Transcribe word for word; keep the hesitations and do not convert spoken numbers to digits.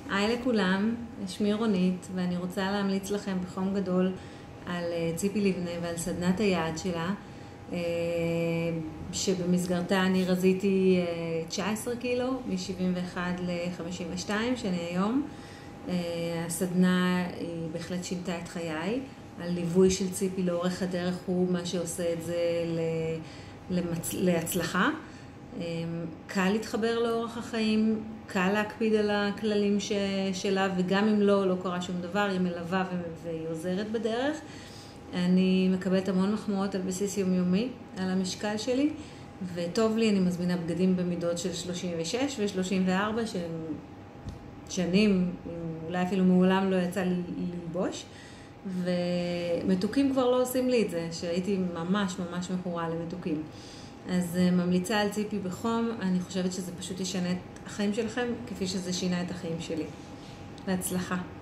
היי לכולם, שמי רונית ואני רוצה להמליץ לכם בחום גדול על ציפי לבנה ועל סדנת היעד שלה, שבמסגרתה אני רזיתי תשע עשרה קילו, מ-שבעים ואחת ל-חמישים ושתיים שאני היום. הסדנה היא בהחלט שינתה את חיי. הליווי של ציפי לאורך הדרך הוא מה שעושה את זה למצ... להצלחה. קל להתחבר לאורך החיים, קל להקפיד על הכללים ש... שלה, וגם אם לא, לא קרה שום דבר, היא מלווה ו... והיא עוזרת בדרך. אני מקבלת המון מחמאות על בסיס יומיומי, על המשקל שלי, וטוב לי, אני מזמינה בגדים במידות של שלושים ושש ו-שלושים וארבע, שהם שנים, אולי אפילו מעולם לא יצא לי ללבוש, ומתוקים כבר לא עושים לי את זה, שהייתי ממש ממש מכורה למתוקים. אז ממליצה על ציפי בחום, אני חושבת שזה פשוט ישנה את החיים שלכם, כפי שזה שינה את החיים שלי. בהצלחה.